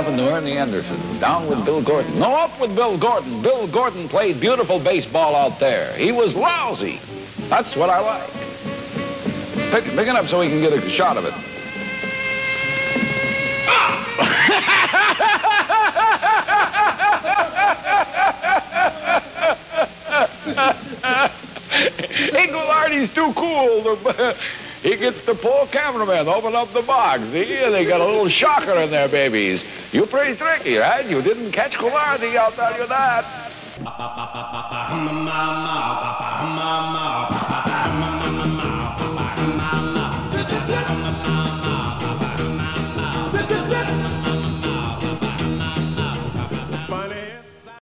happened to Ernie Anderson? Down with Bill Gordon. No, up with Bill Gordon. Bill Gordon played beautiful baseball out there. He was lousy. That's what I like. Pick it up so we can get a shot of it. Hey, Ghoulardi's too cool. He gets the poor cameraman open up the box. See, they got a little shocker in there, babies. You're pretty tricky, right? You didn't catch Ghoulardi, I'll tell you that.